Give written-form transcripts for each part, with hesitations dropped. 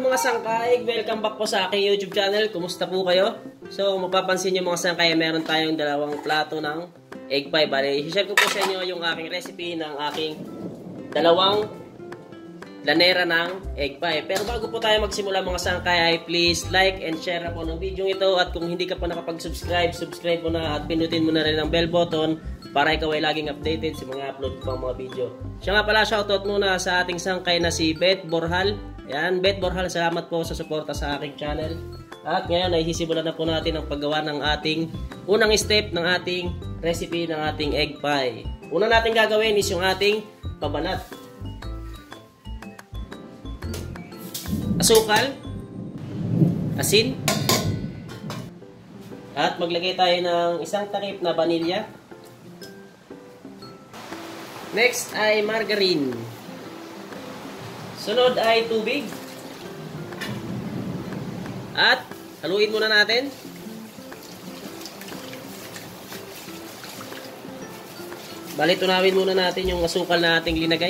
mga sangkay, welcome back po sa aking YouTube channel. Kumusta po kayo? So, mapapansin nyo mga sangkay, meron tayong dalawang plato ng egg pie. Bale, i-share ko po sa inyo yung aking recipe ng aking dalawang lanera ng egg pie. Pero bago po tayo magsimula mga sangkay, ay please like and share na po ng video ito. At kung hindi ka pa nakapag-subscribe, subscribe mo na at pinutin mo na rin ang bell button para ikaw ay laging updated sa mga upload ko pang mga video. Siya nga pala, shoutout muna sa ating sangkay na si Beth Borhal. Yan, Beth Borhal, salamat po sa suporta sa aking channel. At ngayon ay sisimulan na po natin ang paggawa ng ating unang step ng ating recipe ng ating egg pie. Una natin gagawin is yung ating pabanat. Asukal, asin, at maglagay tayo ng isang takip na vanilya. Next ay margarine. Sunod ay tubig. At haluin muna natin. Bali, tunawin muna natin yung asukal na ating linagay.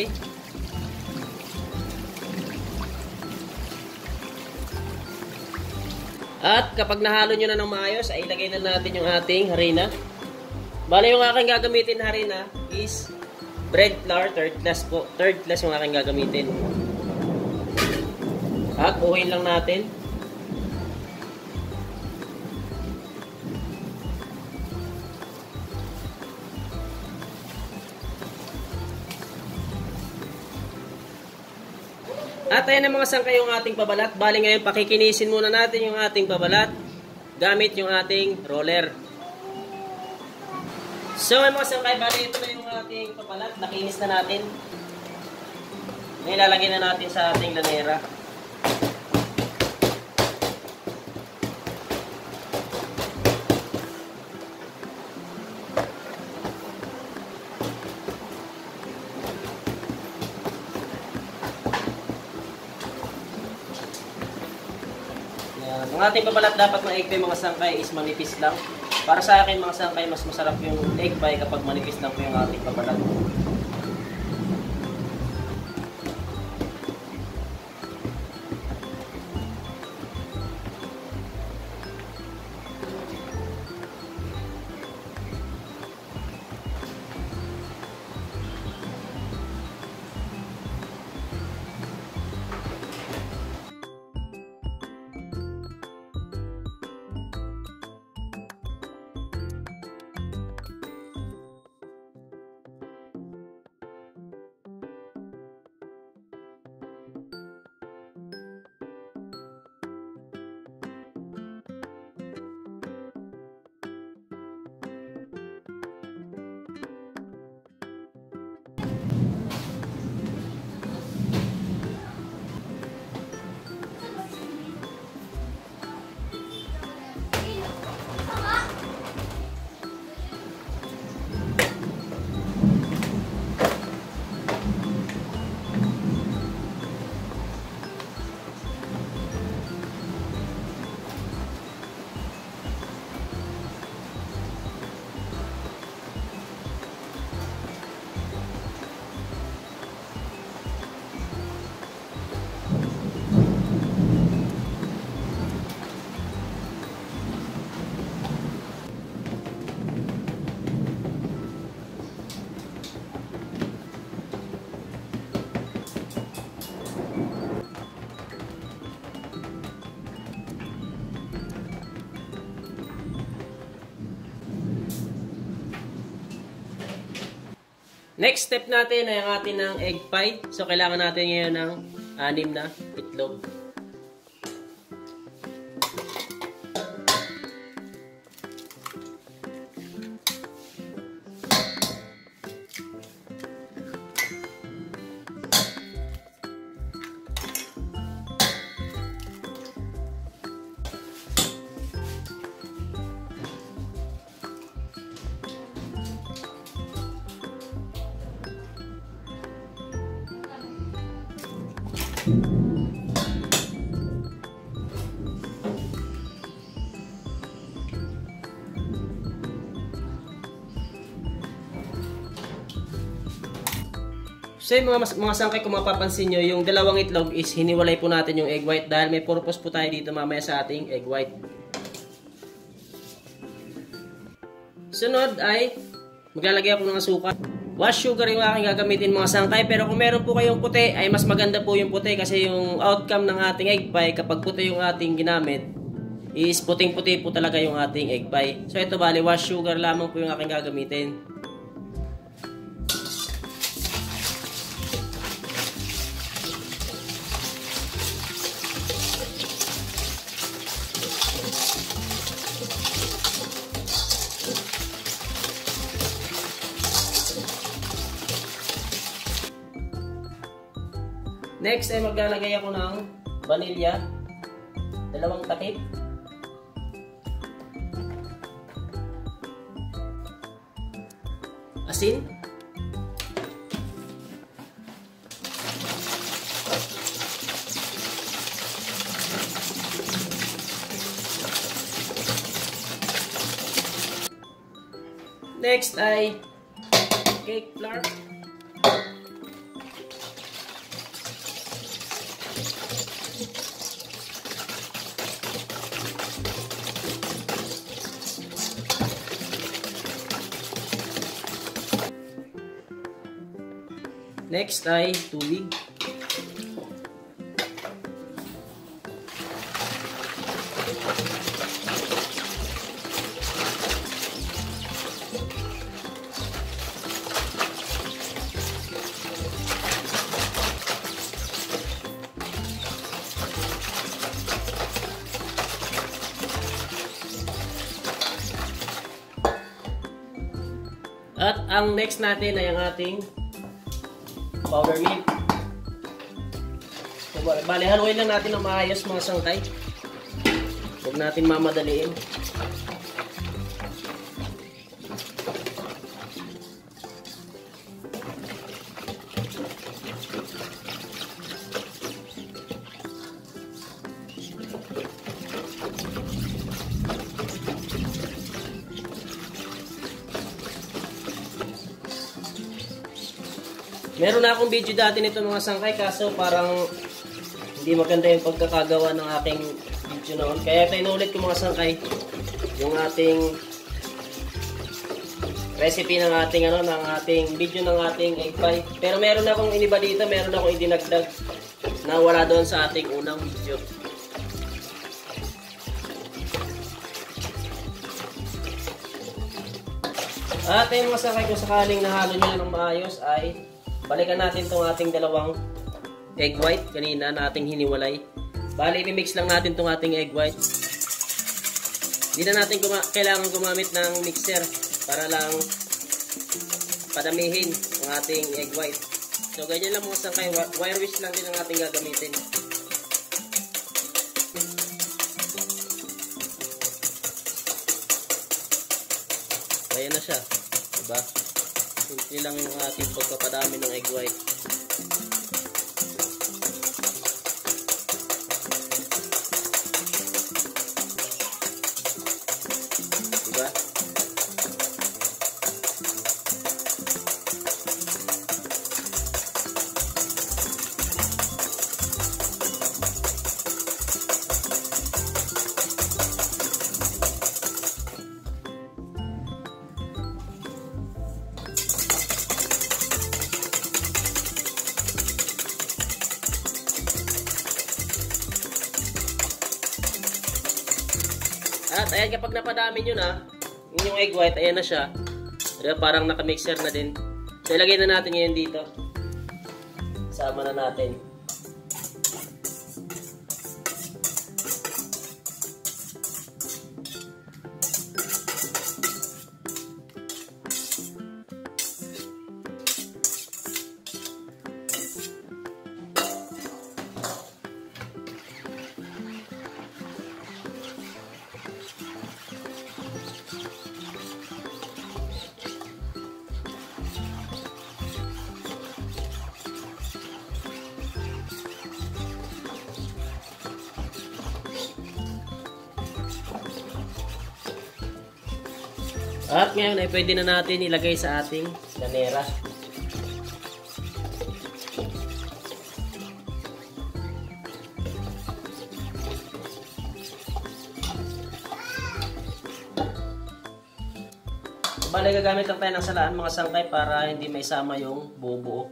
At kapag nahalo nyo na ng maayos, ay ilagay na natin yung ating harina. Bali, yung aking gagamitin harina is bread flour, third class po. Third class yung aking gagamitin. At buhuin lang natin. At ayan ang mga sangkay yung ating pabalat. Bali ngayon, pakikinisin muna natin yung ating pabalat gamit yung ating roller. So ay mga sangkay, bali ito na yung ating pabalat. Nakinis na natin. Ngayon lalagyan na natin sa ating lanera. Ang ating pabalat dapat ng egg pie mga sangkay is manipis lang. Para sa akin mga sangkay, mas masarap yung egg pie kapag manipis lang po yung ating pabalat. Next step natin ay ang atin ng egg pie. So, kailangan natin ngayon ng 6 na itlog. So yung mga sangkay, kung mapapansin nyo, yung dalawang itlog is hiniwalay po natin yung egg white dahil may purpose po tayo dito mamaya sa ating egg white. Sunod ay maglalagay ako ng asukal. Wash sugar yung aking gagamitin mga sangkay, pero kung meron po kayong puti ay mas maganda po yung puti kasi yung outcome ng ating egg pie kapag puti yung ating ginamit is puting-puti po talaga yung ating egg pie. So ito bali, wash sugar lamang po yung aking gagamitin. Next ay maglalagay ako ng vanilya, 2 takip. Asin. Next ay cake flour. Next ay tubig. At ang next natin ay ang ating powder milk. So, bali, haluin lang natin ng maayos mga sangkay. Huwag natin mamadaliin. Meron na akong video dati nito mga sangkay, kaso parang hindi maganda yung pagkakagawa ng aking video noon. Kaya ito inulit ko mga sangkay, yung ating recipe ng ating ng ating video ng ating egg pie. Pero meron na akong iniba dito, meron akong idinagdag na wala doon sa ating unang video. At yung mga sangkay, kung sakaling nahalo nyo ng maayos ay balikan natin itong ating dalawang egg white kanina na ating hiniwalay. Bali, i-mix lang natin itong ating egg white. Hindi na natin kailangan gumamit ng mixer para lang padamihin ang ating egg white. So, ganyan lang mga sangkay. Wire whisk lang din ang ating gagamitin. Ayan na siya. Diba? Simple lang yung ating pagpapadami ng egg white. Diba? At ayan, kapag napadami nyo na yung egg white, ayan na siya. Parang nakamixer na din. So ilagay na natin ngayon dito. Sama na natin. At ngayon ay pwede na natin ilagay sa ating lanera. Bale, gagamit lang tayo ng salaan mga sangkay para hindi maisama yung buo-buo.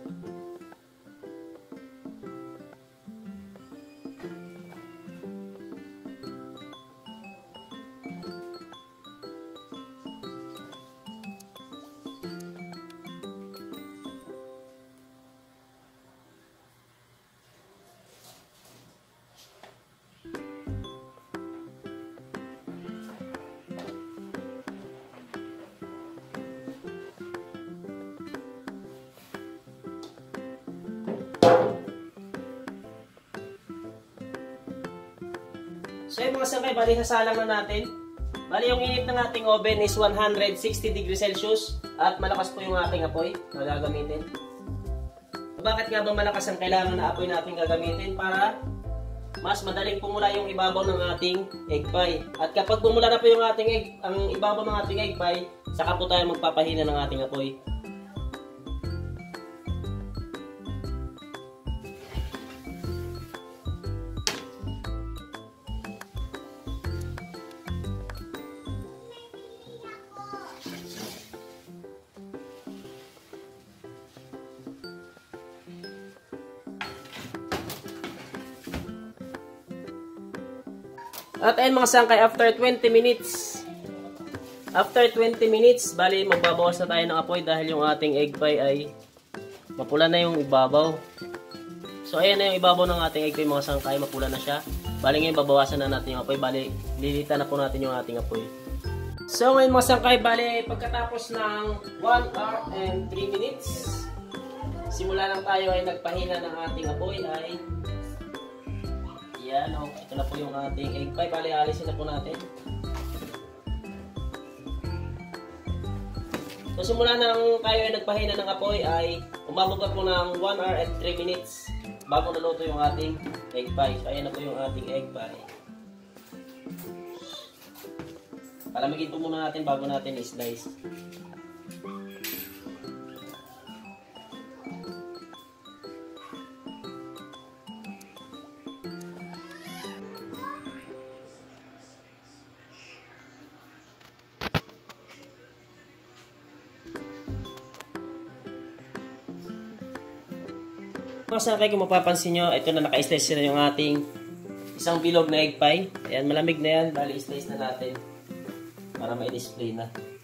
So yung mga sangkay, bali sasalang na natin. Bali yung init ng ating oven is 160 degrees Celsius at malakas po yung ating apoy na gagamitin. Bakit nga ba malakas ang kailangan na apoy natin gagamitin? Para mas madaling pumula yung ibabaw ng ating egg pie. At kapag pumula na po yung ating ang ibabaw ng ating egg pie, saka po tayo magpapahina ng ating apoy. At ayun mga sangkay, after 20 minutes, bali magbabawas na tayo ng apoy dahil yung ating egg pie ay mapula na yung ibabaw. So ayan na yung ibabaw ng ating egg pie mga sangkay, mapula na siya. Bali ngayon babawasan na natin yung apoy, bali lilitan na po natin yung ating apoy. So ngayon mga sangkay, bali pagkatapos ng 1 hour and 3 minutes, simula lang tayo ay nagpahina ng ating apoy ay yan, oh, ito na po yung ating egg pie. Bali, alisin na po natin. So, simula nang tayo ay nagpahina ng apoy ay umabot na po ng 1 hour and 3 minutes bago naluto yung ating egg pie. So, ayan na po yung ating egg pie. Palamigin po muna natin bago natin i-slice. Mga sangkay, kung mapapansin nyo, ito na naka-slice na yung ating isang bilog na egg pie. Ayan, malamig na yan. Bali, slice na natin para ma-display na.